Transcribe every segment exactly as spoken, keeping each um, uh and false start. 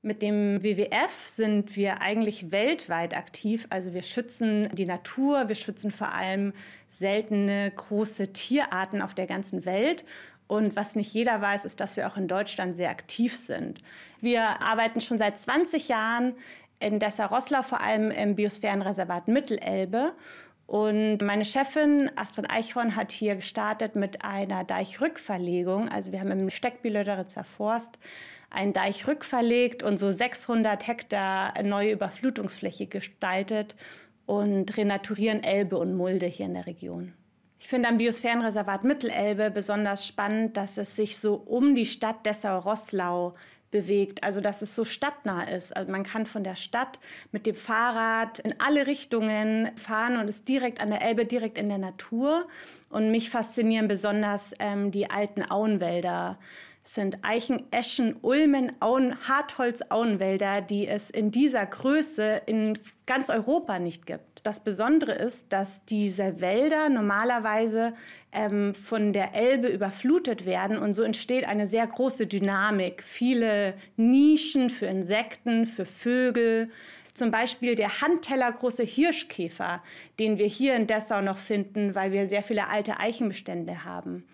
Mit dem W W F sind wir eigentlich weltweit aktiv. Also wir schützen die Natur, wir schützen vor allem seltene große Tierarten auf der ganzen Welt. Und was nicht jeder weiß, ist, dass wir auch in Deutschland sehr aktiv sind. Wir arbeiten schon seit zwanzig Jahren in Dessau-Roßlau, vor allem im Biosphärenreservat Mittelelbe. Und meine Chefin Astrid Eichhorn hat hier gestartet mit einer Deichrückverlegung. Also wir haben im Steckby-Löderitzer Forst einen Deich rückverlegt und so sechshundert Hektar neue Überflutungsfläche gestaltet und renaturieren Elbe und Mulde hier in der Region. Ich finde am Biosphärenreservat Mittelelbe besonders spannend, dass es sich so um die Stadt Dessau-Roßlau bewegt, also dass es so stadtnah ist. Also man kann von der Stadt mit dem Fahrrad in alle Richtungen fahren und ist direkt an der Elbe, direkt in der Natur. Und mich faszinieren besonders ähm, die alten Auenwälder. Es sind Eichen, Eschen, Ulmen, Auen, Hartholz-Auenwälder, die es in dieser Größe in ganz Europa nicht gibt. Das Besondere ist, dass diese Wälder normalerweise ähm, von der Elbe überflutet werden und so entsteht eine sehr große Dynamik. Viele Nischen für Insekten, für Vögel. Zum Beispiel der handtellergroße Hirschkäfer, den wir hier in Dessau noch finden, weil wir sehr viele alte Eichenbestände haben.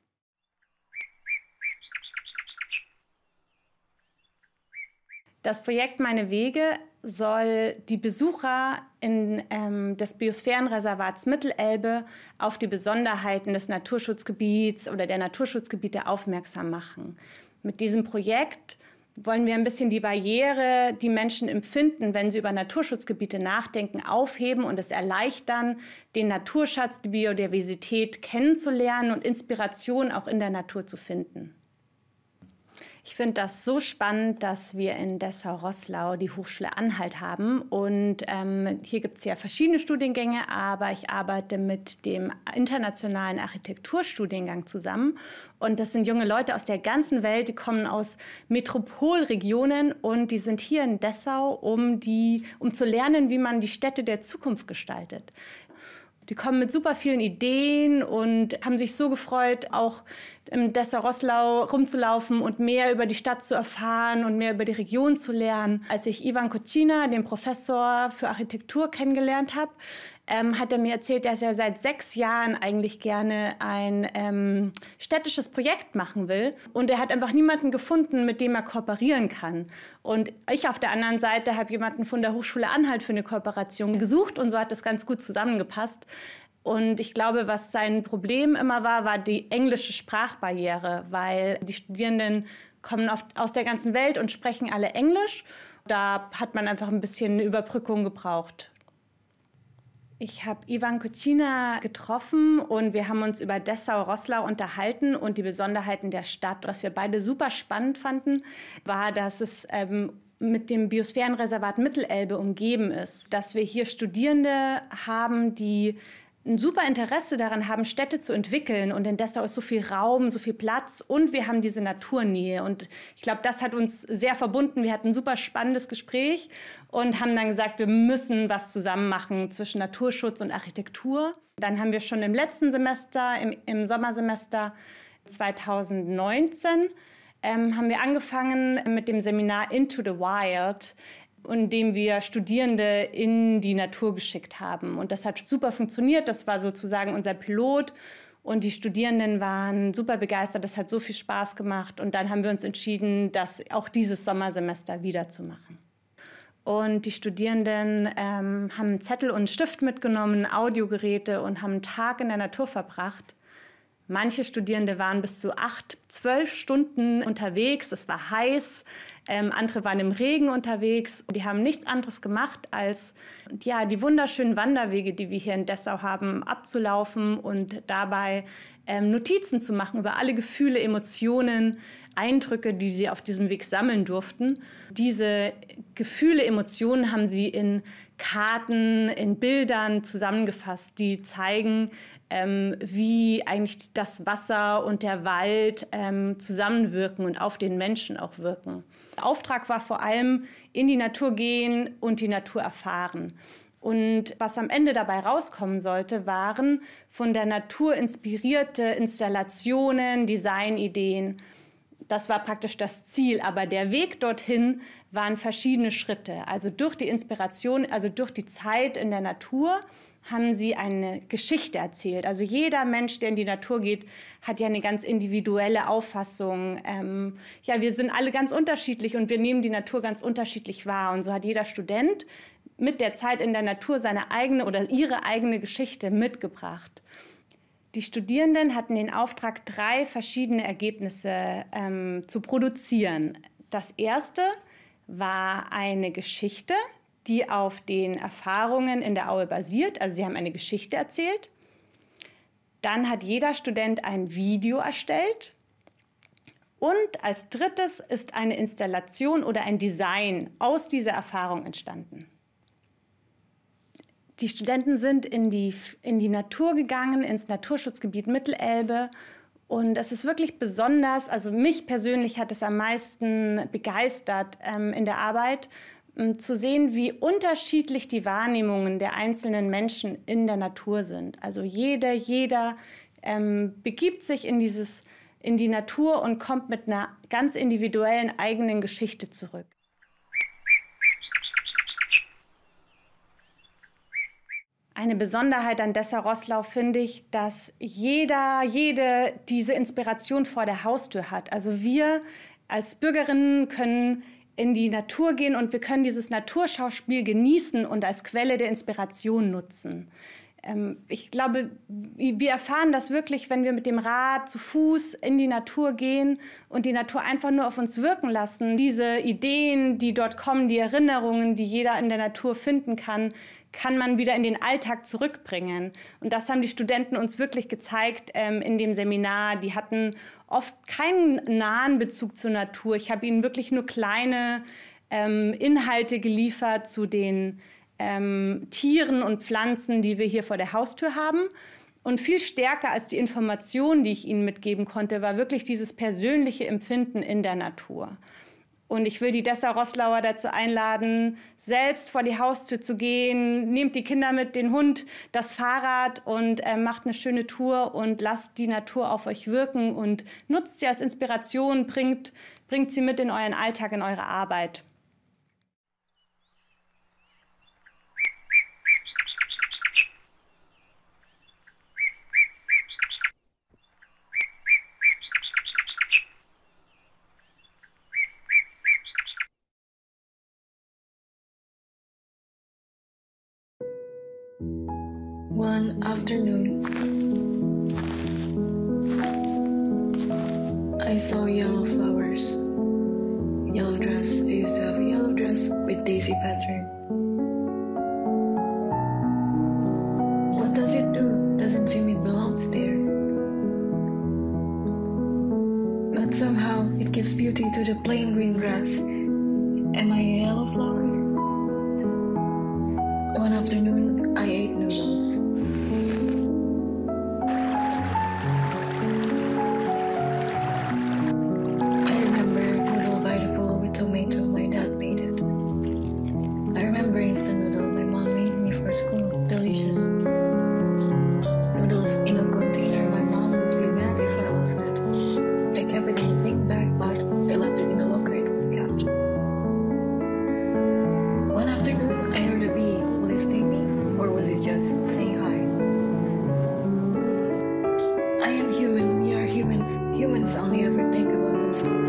Das Projekt Meine Wege soll die Besucher in, ähm, des Biosphärenreservats Mittelelbe auf die Besonderheiten des Naturschutzgebiets oder der Naturschutzgebiete aufmerksam machen. Mit diesem Projekt wollen wir ein bisschen die Barriere, die Menschen empfinden, wenn sie über Naturschutzgebiete nachdenken, aufheben und es erleichtern, den Naturschatz, die Biodiversität kennenzulernen und Inspiration auch in der Natur zu finden. Ich finde das so spannend, dass wir in Dessau-Roßlau die Hochschule Anhalt haben. Und ähm, hier gibt es ja verschiedene Studiengänge, aber ich arbeite mit dem internationalen Architekturstudiengang zusammen. Und das sind junge Leute aus der ganzen Welt, die kommen aus Metropolregionen und die sind hier in Dessau, um, die, um zu lernen, wie man die Städte der Zukunft gestaltet. Die kommen mit super vielen Ideen und haben sich so gefreut, auch im Dessau-Roßlau rumzulaufen und mehr über die Stadt zu erfahren und mehr über die Region zu lernen. Als ich Ivan Kocina, den Professor für Architektur, kennengelernt habe, ähm, hat er mir erzählt, dass er seit sechs Jahren eigentlich gerne ein ähm, städtisches Projekt machen will. Und er hat einfach niemanden gefunden, mit dem er kooperieren kann. Und ich auf der anderen Seite habe jemanden von der Hochschule Anhalt für eine Kooperation gesucht und so hat das ganz gut zusammengepasst. Und ich glaube, was sein Problem immer war, war die englische Sprachbarriere, weil die Studierenden kommen oft aus der ganzen Welt und sprechen alle Englisch. Da hat man einfach ein bisschen eine Überbrückung gebraucht. Ich habe Ivan Kocina getroffen und wir haben uns über Dessau-Roßlau unterhalten und die Besonderheiten der Stadt. Was wir beide super spannend fanden, war, dass es ähm, mit dem Biosphärenreservat Mittelelbe umgeben ist. Dass wir hier Studierende haben, die ein super Interesse daran haben, Städte zu entwickeln. Und in Dessau ist so viel Raum, so viel Platz und wir haben diese Naturnähe. Und ich glaube, das hat uns sehr verbunden. Wir hatten ein super spannendes Gespräch und haben dann gesagt, wir müssen was zusammen machen zwischen Naturschutz und Architektur. Dann haben wir schon im letzten Semester, im, im Sommersemester zweitausendneunzehn, ähm, haben wir angefangen mit dem Seminar Into the Wild, in dem wir Studierende in die Natur geschickt haben. Und das hat super funktioniert. Das war sozusagen unser Pilot. Und die Studierenden waren super begeistert. Das hat so viel Spaß gemacht. Und dann haben wir uns entschieden, das auch dieses Sommersemester wieder zu machen. Und die Studierenden ähm, haben einen Zettel und einen Stift mitgenommen, Audiogeräte und haben einen Tag in der Natur verbracht. Manche Studierende waren bis zu acht, zwölf Stunden unterwegs. Es war heiß. Ähm, andere waren im Regen unterwegs. Die haben nichts anderes gemacht, als ja, die wunderschönen Wanderwege, die wir hier in Dessau haben, abzulaufen und dabei ähm, Notizen zu machen über alle Gefühle, Emotionen, Eindrücke, die sie auf diesem Weg sammeln durften. Diese Gefühle, Emotionen haben sie in Karten, in Bildern zusammengefasst, die zeigen, ähm, wie eigentlich das Wasser und der Wald ähm, zusammenwirken und auf den Menschen auch wirken. Der Auftrag war vor allem in die Natur gehen und die Natur erfahren. Und was am Ende dabei rauskommen sollte, waren von der Natur inspirierte Installationen, Designideen. Das war praktisch das Ziel, aber der Weg dorthin waren verschiedene Schritte. Also durch die Inspiration, also durch die Zeit in der Natur haben sie eine Geschichte erzählt. Also jeder Mensch, der in die Natur geht, hat ja eine ganz individuelle Auffassung. Ähm, ja, wir sind alle ganz unterschiedlich und wir nehmen die Natur ganz unterschiedlich wahr. Und so hat jeder Student mit der Zeit in der Natur seine eigene oder ihre eigene Geschichte mitgebracht. Die Studierenden hatten den Auftrag, drei verschiedene Ergebnisse ähm, zu produzieren. Das erste war eine Geschichte, die auf den Erfahrungen in der Aue basiert. Also sie haben eine Geschichte erzählt. Dann hat jeder Student ein Video erstellt. Und als drittes ist eine Installation oder ein Design aus dieser Erfahrung entstanden. Die Studenten sind in die, in die Natur gegangen, ins Naturschutzgebiet Mittelelbe. Und es ist wirklich besonders, also mich persönlich hat es am meisten begeistert ähm, in der Arbeit, ähm, zu sehen, wie unterschiedlich die Wahrnehmungen der einzelnen Menschen in der Natur sind. Also jeder, jeder ähm, begibt sich in, dieses, in die Natur und kommt mit einer ganz individuellen eigenen Geschichte zurück. Eine Besonderheit an Dessau-Roßlau finde ich, dass jeder, jede diese Inspiration vor der Haustür hat. Also wir als Bürgerinnen können in die Natur gehen und wir können dieses Naturschauspiel genießen und als Quelle der Inspiration nutzen. Ähm, ich glaube, wir erfahren das wirklich, wenn wir mit dem Rad zu Fuß in die Natur gehen und die Natur einfach nur auf uns wirken lassen. Diese Ideen, die dort kommen, die Erinnerungen, die jeder in der Natur finden kann, kann man wieder in den Alltag zurückbringen. Und das haben die Studenten uns wirklich gezeigt ähm, in dem Seminar. Die hatten oft keinen nahen Bezug zur Natur. Ich habe ihnen wirklich nur kleine ähm, Inhalte geliefert zu den ähm, Tieren und Pflanzen, die wir hier vor der Haustür haben. Und viel stärker als die Information, die ich ihnen mitgeben konnte, war wirklich dieses persönliche Empfinden in der Natur. Und ich will die Dessau-Roßlauer dazu einladen, selbst vor die Haustür zu gehen. Nehmt die Kinder mit, den Hund, das Fahrrad und äh, macht eine schöne Tour und lasst die Natur auf euch wirken und nutzt sie als Inspiration, bringt, bringt sie mit in euren Alltag, in eure Arbeit. One afternoon, I saw yellow flowers. Yellow dress. I used to have a yellow dress with daisy pattern. What does it do? Doesn't seem it belongs there. But somehow it gives beauty to the plain green grass. Am I a yellow flower? One afternoon, I ate noodles. I remember noodle by the bowl with tomato, my dad made it. I remember instant noodle my mom made me for school, delicious. Noodles in a container, my mom would be mad if I lost it. I kept it in a big bag, but I left it in the locker it was kept. One afternoon, I heard a bee. Will it sting me? Or was it just saying hi? I am human, we are humans. Humans only ever think about themselves.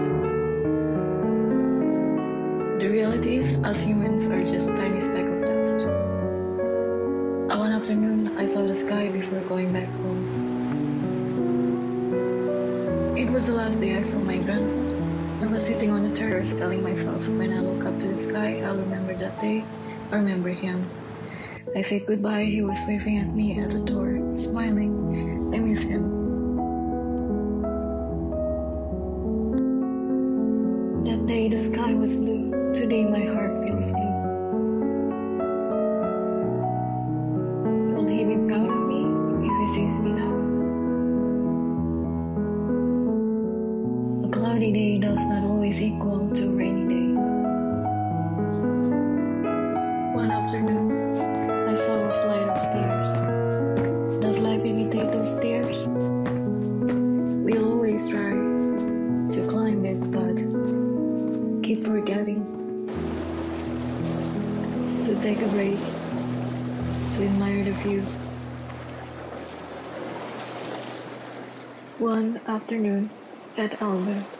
The reality is, us humans are just a tiny speck of dust. One afternoon, I saw the sky before going back home. It was the last day I saw my grandpa. I was sitting on the terrace telling myself, when I look up to the sky, I'll remember that day, I'll remember him. I said goodbye, he was waving at me at the door, smiling. I miss him. That day the sky was blue, today my heart feels blue. Will he be proud of me if he sees me now? A cloudy day does not always equal to a rainy day. One afternoon, I saw a flight of stairs. Does life imitate those stairs? We'll always try to climb it, but keep forgetting. take a break to admire the view. One afternoon at Alba.